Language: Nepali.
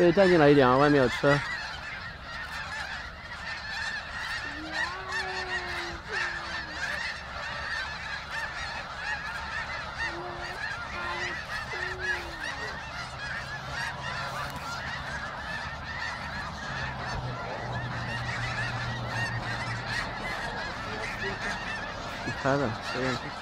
对，再进来一点啊，外面有车。开了，随便去。